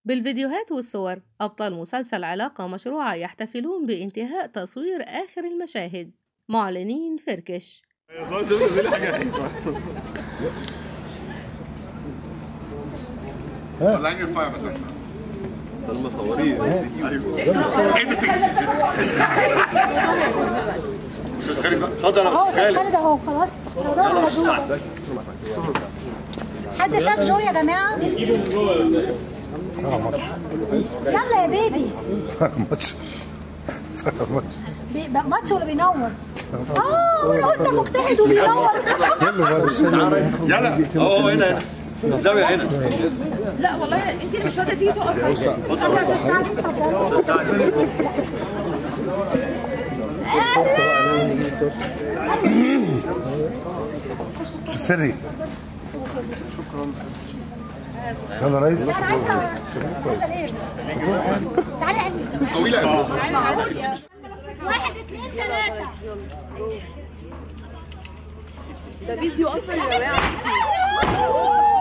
بالفيديوهات والصور أبطال مسلسل علاقة مشروعة يحتفلون بانتهاء تصوير آخر المشاهد. معلنين فركش. طلعني الفاير مثلا سلمى صوريه استاذ خالد بقى اتفضل يا استاذ خالد اهو خلاص. حد شاف جو يا جماعه؟ يلا يا بيبي. ماتش ماتش ولا بينور؟ انا قلت مجتهد وبينور. يلا اهو هنا الزاويه هنا. لا والله انت اللي مش راضيه تيجي تقف. شو السري؟ شكرا. يلا ريس. تعالي عندي. طويله قوي. 1 2 3. ده فيديو اصلا يا جماعه.